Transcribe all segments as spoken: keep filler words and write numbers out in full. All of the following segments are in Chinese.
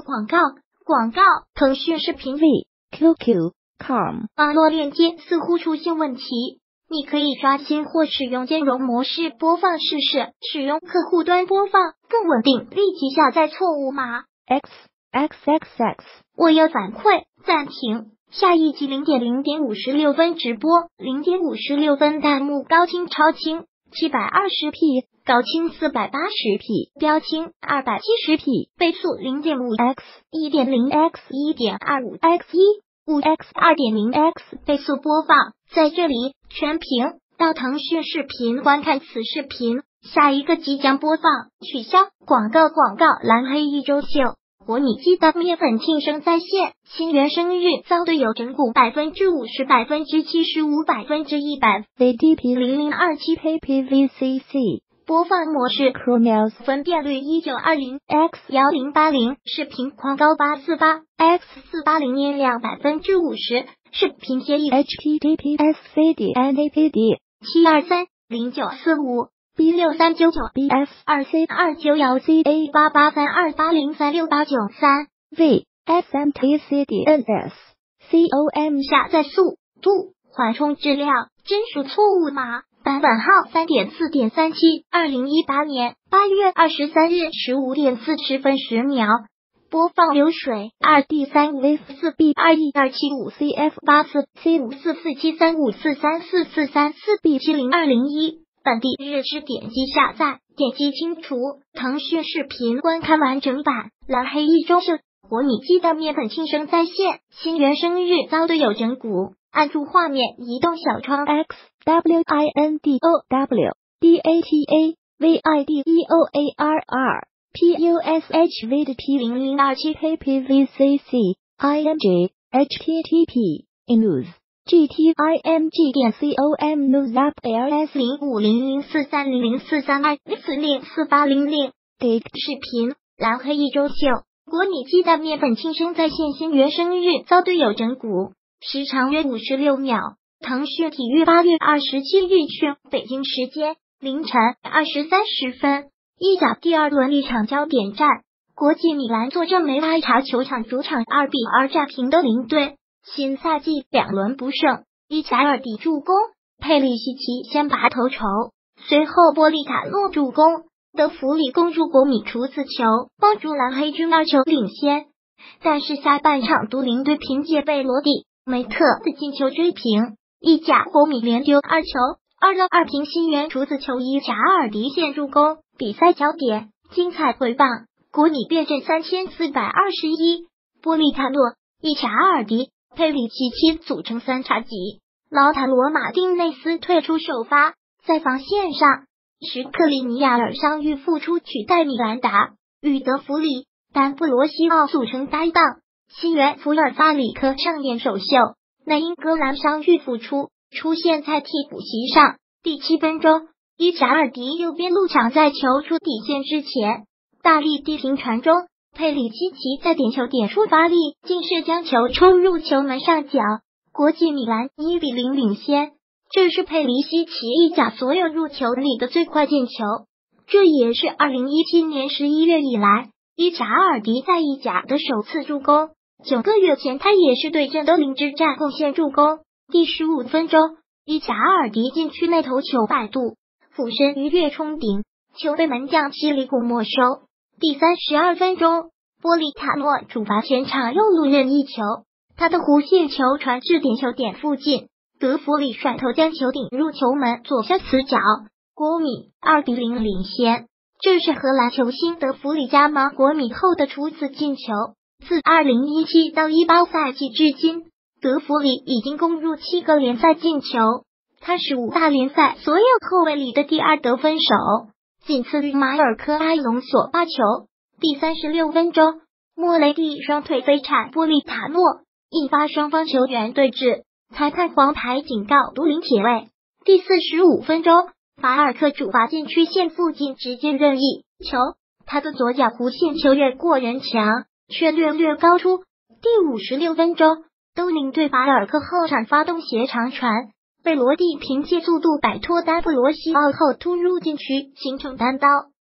广告，广告，腾讯视频 V Q Q com 网络链接似乎出现问题，你可以刷新或使用兼容模式播放试试，使用客户端播放更稳定，立即下载错误码。 X X X X 我要反馈，暂停。下一集零点零点五十六分直播，零点五十六分弹幕高清超清七百二十 P， 高清四百八十 P， 标清二百七十 P， 倍速 零点五 X， 一点零 X， 一点二五 X， 一 五 X， 二点零 X 倍速播放，在这里全屏到腾讯视频观看此视频。下一个即将播放，取消广告广告蓝黑一周秀。国米鸡蛋面粉庆生在线，新元生日遭队友整蛊百分之五十、百分之七十五、百分之一百。 V D P 零零二七 P P V C C 播放模式 Chromeos 分辨率一九二零 X 一零八零，视频宽高八四八 X 四八零，音量百分之五十，视频协议 H T T P S C D N A P D 七二三零九四五。B 六三九九 B F 二 C 二九幺 C A 八八三二八零三六八九三 V S M T C D N S C O M 下载速度缓冲质量真属错误码版本号 三点四点三七 二零一八年八月二十三日十五点四十分十秒播放流水 二 D 三 V 四 B 二 E 二七五 C F 八四 C 五四四七三五四三四四三四 B 七零二零一本地日志点击下载，点击清除。腾讯视频观看完整版。蓝黑一周秀，国米鸡蛋面粉庆生在线，新元生日遭队友整蛊。按住画面移动小窗 X W I N D O W D A T A V I D E O A R R P U S H V D P 零零二七 P P V C C I N G H T T P News G T I M G 点 C O M News App L S 零五零零四三零零四三二四零四八零零 Dig 视频蓝黑一周秀，国米鸡蛋面粉庆生在线，新元生日遭队友整蛊，时长约五十六秒。腾讯体育八月二十七日讯，北京时间凌晨二时三十分，意甲第二轮一场焦点战，国际米兰坐镇梅拉查球场主场二比二战平德林队。新赛季两轮不胜，伊贾尔迪助攻，佩里西奇先拔头筹，随后波利塔诺助攻，德弗里攻入国米处子球，帮助蓝黑军二球领先。但是下半场都灵队凭借贝罗蒂、梅特的进球追平，意甲国米连丢二球，二到二平新元处子球，伊贾尔迪先助攻。比赛焦点精彩回放，国米变阵三千四百二十一，波利塔诺、伊贾尔迪、佩里奇奇组成三叉戟，劳塔罗马丁内斯退出首发，在防线上，什克里尼亚尔伤愈复出取代米兰达，与德弗里、丹布罗西奥组成搭档，新援福尔萨里克上演首秀，那英格兰伤愈复出，出现在替补席上。第七分钟，伊贾尔迪右边路抢在球出底线之前，大力地平传中。佩里基奇在点球点处发力，竟是将球冲入球门上角，国际米兰一比零领先。这是佩里西奇意甲所有入球里的最快进球，这也是二零一七年十一月以来伊贾尔迪在意甲的首次助攻。九个月前他也是对阵德林之战贡献助攻。第十五分钟，伊贾尔迪禁区内头球摆渡，俯身鱼跃冲顶，球被门将西里古没收。第三十二分钟，波利塔诺主罚前场右路任意球，他的弧线球传至点球点附近，德弗里甩头将球顶入球门左下死角，国米二比零领先。这是荷兰球星德弗里加盟国米后的初次进球，自二零一七到一八赛季至今，德弗里已经攻入七个联赛进球，他是五大联赛所有后卫里的第二得分手，仅次于马尔科埃隆索八球。第三十六分钟，莫雷蒂双腿飞铲波利塔诺，引发双方球员对峙，裁判黄牌警告都灵铁卫。第四十五分钟，法尔克主罚禁区线附近直接任意球，他的左脚弧线球越过人墙，却略略高出。第五十六分钟，都灵对法尔克后场发动斜长传，贝罗蒂凭借速度摆脱丹布罗西奥后突入禁区，形成单刀。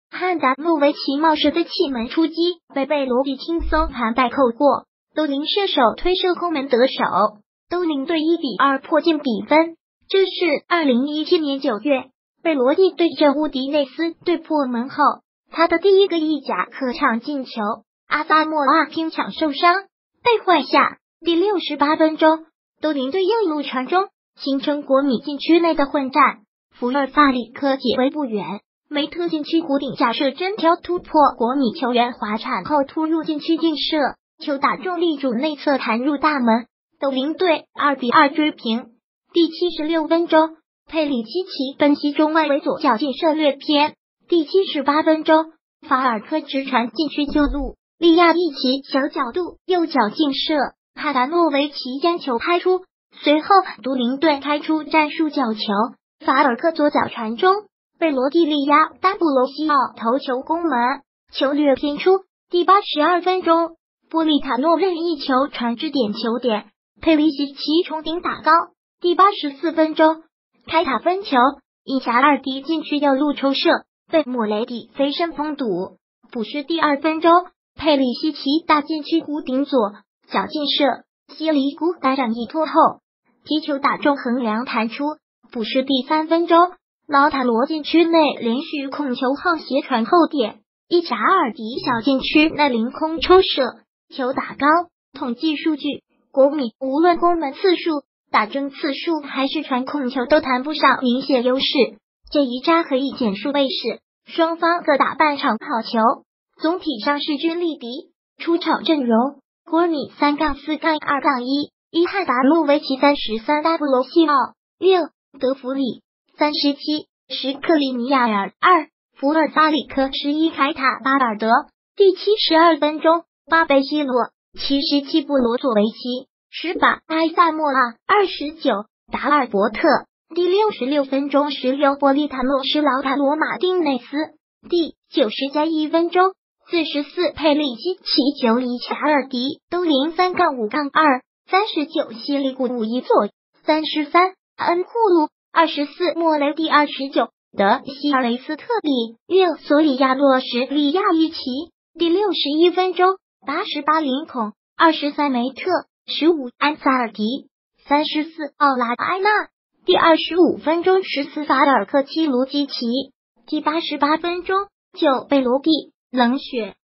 汉达诺维奇冒失的气门出击，被贝罗蒂轻松盘带扣过，都灵射手推射空门得手，都灵队一比二破进比分。这是二零一七年九月，贝罗蒂对阵乌迪内斯对破门后，他的第一个意甲客场进球。阿萨莫拉拼抢受伤被换下，第六十八分钟，都灵队右路传中，形成国米禁区内的混战。福尔萨里科解围不远，梅特禁区弧顶假射真挑突破，国米球员滑铲后突入禁区劲射，球打中立柱内侧弹入大门，都灵队二比二追平。第七十六分钟，佩里基奇分析中外围左脚劲射略偏。第七十八分钟，法尔科直传禁区右路，利亚一奇小角度右脚劲射，汉达诺维奇将球拍出，随后都灵队开出战术角球，法尔科左脚传中，贝罗蒂利亚丹布罗西奥头球攻门，球略偏出。第八十二分钟，波利塔诺任意球传至点球点，佩里西奇冲顶打高。第八十四分钟，开塔分球，一侠二敌禁区右路抽射，被莫雷蒂飞身封堵。补时第二分钟，佩里西奇大禁区弧顶左脚劲射，西里古打掌一拖后，踢球打中横梁弹出。补时第三分钟，劳塔罗禁区内连续控球后斜传后点，一侠二敌小禁区内凌空抽射，球打高。统计数据，国米无论攻门次数、打正次数还是传控球都谈不上明显优势，这一扎可以简述卫士，双方各打半场好球，总体上势均力敌。出场阵容：国米三杠四杠二杠一，一汉达诺维奇三十三，大布罗西奥六，德弗里三十七，什克里尼亚尔二，福尔萨里科十一，凯塔巴尔德。第七十二分钟，巴贝西罗七十七，布罗佐维奇十八，埃萨莫拉二十九，达尔伯特。第六十六分钟，十六，波利塔诺施劳塔罗马丁内斯。第九十加一分钟，四十四，佩里基奇九，一侠二敌都零三杠五杠二，三十九，西里古五一左，三十三，恩库鲁二十四，莫雷蒂二十九，德西尔雷斯特里六，索里亚洛什利亚一奇。第六十一分钟，八十八，林孔二十三，梅特十五，安萨尔迪三十四，奥拉埃纳。第二十五分钟，十四，法尔克七，卢基奇。第八十八分钟，九，贝罗蒂冷血